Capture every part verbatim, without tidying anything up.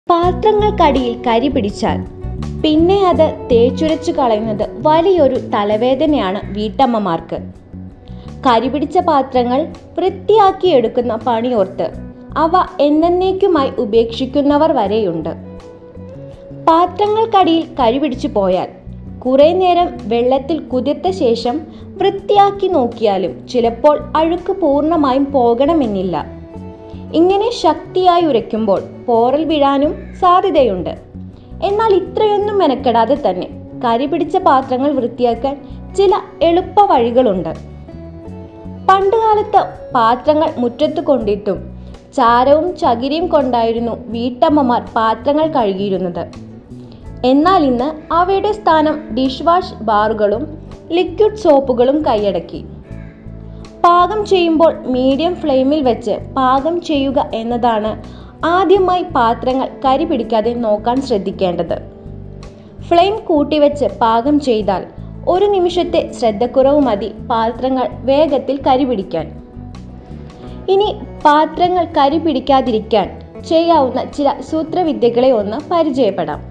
പാത്രങ്ങൾക്കടിയിൽ കരി പിടിച്ചാൽ പിന്നെ അത് തേച്ചുരച്ചു കളയുന്നത് വലിയൊരു തലവേദനയാണ് വീട്ടമ്മമാർക്ക്. കരിപിടിച്ച പാത്രങ്ങൾ വൃത്തിയാക്കിയെടുക്കുന്ന പണിയോർത്ത് അവ എന്നേക്കുമായി ഉപേക്ഷിക്കുന്നവർ വരെയുണ്ട്. പാത്രങ്ങൾക്കടിയിൽ കരിപിടിച്ചു പോയാൽ കുറേ നേരം വെള്ളത്തിൽ കുതിർത്ത ശേഷം വൃത്തിയാക്കി നോക്കിയാലും ചിലപ്പോൾ അഴുക്ക് പൂർണ്ണമായും പോകണമെന്നില്ല. ഇങ്ങനെ ശക്തിയായി ഉരയ്ക്കുമ്പോൾ പോറൽ വീഴാനും സാധ്യതയുണ്ട്. എന്നാൽ ഇത്രയൊന്നും മെനക്കെടാതെ തന്നെ കരിപിടിച്ച പാത്രങ്ങൾ വൃത്തിയാക്കാൻ ചില എളുപ്പ വഴികളുണ്ട്. പണ്ടുകാലത്ത് പാത്രങ്ങൾ മുറ്റത്ത് കൊണ്ടിട്ടും ചാരവും ചകിരിയും കൊണ്ടായിരുന്നു വീട്ടമ്മമാർ പാത്രങ്ങൾ കഴുകിയിരുന്നത്. എന്നാൽ ഇന്ന് അവയുടെ സ്ഥാനം ഡിഷ് വാഷ് ബാറുകളും ലിക്വിഡ് സോപ്പുകളും കൈയടക്കി. പാകം ചെയ്യുമ്പോൾ മീഡിയം ഫ്ലെയിമിൽ വെച്ച് പാകം ചെയ്യുക എന്നതാണ് ആദ്യമായി പാത്രങ്ങൾ കരി പിടിക്കാതെ നോക്കാൻ ശ്രദ്ധിക്കേണ്ടത്. ഫ്ലെയിം കൂട്ടിവെച്ച് പാകം ചെയ്താൽ ഒരു നിമിഷത്തെ ശ്രദ്ധക്കുറവ് മതി പാത്രങ്ങൾ വേഗത്തിൽ കരി പിടിക്കാൻ. ഇനി പാത്രങ്ങൾ കരി പിടിക്കാതിരിക്കാൻ ചെയ്യാവുന്ന ചില സൂത്രവിദ്യകളെ ഒന്ന് പരിചയപ്പെടാം.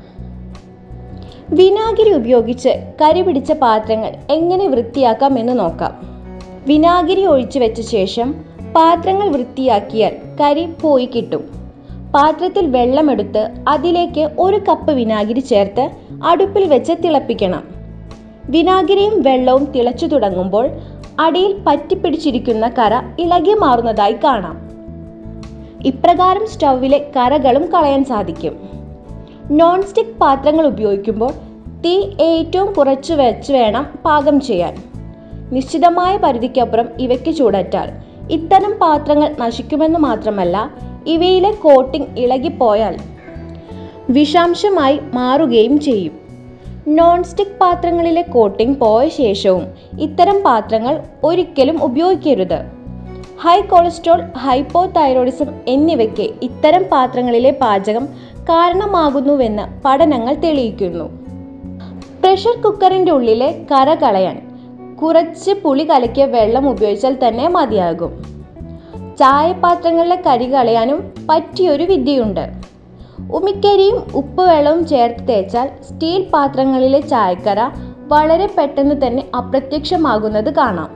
വിനാഗിരി ഉപയോഗിച്ച് കരി പിടിച്ച പാത്രങ്ങൾ എങ്ങനെ വൃത്തിയാക്കാം എന്ന് നോക്കാം. വിനാഗിരി ഒഴിച്ചു വെച്ച ശേഷം പാത്രങ്ങൾ വൃത്തിയാക്കിയാൽ കരി പോയി കിട്ടും. പാത്രത്തിൽ വെള്ളമെടുത്ത് അതിലേക്ക് ഒരു കപ്പ് വിനാഗിരി ചേർത്ത് അടുപ്പിൽ വെച്ച് തിളപ്പിക്കണം. വിനാഗിരിയും വെള്ളവും തിളച്ചു തുടങ്ങുമ്പോൾ അടിയിൽ പറ്റിപ്പിടിച്ചിരിക്കുന്ന കറ ഇളകി മാറുന്നതായി കാണാം. ഇപ്രകാരം സ്റ്റൗവിലെ കറകളും കളയാൻ സാധിക്കും. നോൺ സ്റ്റിക്ക് പാത്രങ്ങൾ ഉപയോഗിക്കുമ്പോൾ തീ ഏറ്റവും കുറച്ച് വെച്ച് വേണം പാകം ചെയ്യാൻ. നിശ്ചിതമായ പരിധിക്കപ്പുറം ഇവയ്ക്ക് ചൂടേറ്റാൽ ഇത്തരം പാത്രങ്ങൾ നശിക്കുമെന്ന് മാത്രമല്ല ഇവയിലെ കോട്ടിംഗ് ഇളകിപ്പോയാൽ വിഷാംശമായി മാറുകയും ചെയ്യും. നോൺ സ്റ്റിക്ക് പാത്രങ്ങളിലെ കോട്ടിംഗ് പോയ ശേഷവും ഇത്തരം പാത്രങ്ങൾ ഒരിക്കലും ഉപയോഗിക്കരുത്. ഹൈ കൊളസ്ട്രോൾ, ഹൈപ്പോ തൈറോയിഡിസം എന്നിവയ്ക്ക് ഇത്തരം പാത്രങ്ങളിലെ പാചകം കാരണമാകുന്നുവെന്ന് പഠനങ്ങൾ തെളിയിക്കുന്നു. പ്രഷർ കുക്കറിൻ്റെ ഉള്ളിലെ കറ കളയാൻ കുറച്ച് പുളി കലക്കിയ വെള്ളം ഉപയോഗിച്ചാൽ തന്നെ മതിയാകും. ചായപാത്രങ്ങളിലെ കരി കളയാനും പറ്റിയൊരു വിദ്യയുണ്ട്. ഉമിക്കരിയും ഉപ്പ് വെള്ളവും ചേർത്ത് തേച്ചാൽ സ്റ്റീൽ പാത്രങ്ങളിലെ ചായക്കറ വളരെ പെട്ടെന്ന് തന്നെ അപ്രത്യക്ഷമാകുന്നത് കാണാം.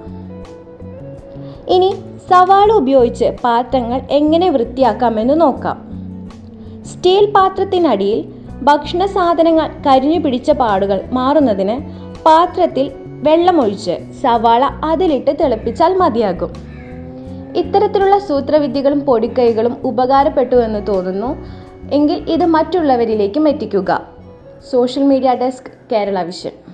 ഇനി സവാള ഉപയോഗിച്ച് പാത്രങ്ങൾ എങ്ങനെ വൃത്തിയാക്കാമെന്ന് നോക്കാം. സ്റ്റീൽ പാത്രത്തിനടിയിൽ ഭക്ഷണ സാധനങ്ങൾ കരിഞ്ഞു പിടിച്ച പാടുകൾ മാറുന്നതിന് പാത്രത്തിൽ വെള്ളമൊഴിച്ച് സവാള അതിലിട്ട് തിളപ്പിച്ചാൽ മതിയാകും. ഇത്തരത്തിലുള്ള സൂത്രവിദ്യകളും പൊടിക്കൈകളും ഉപകാരപ്പെട്ടു എന്ന് തോന്നുന്നു എങ്കിൽ ഇത് മറ്റുള്ളവരിലേക്കും എത്തിക്കുക. Social media desk, Kerala vision.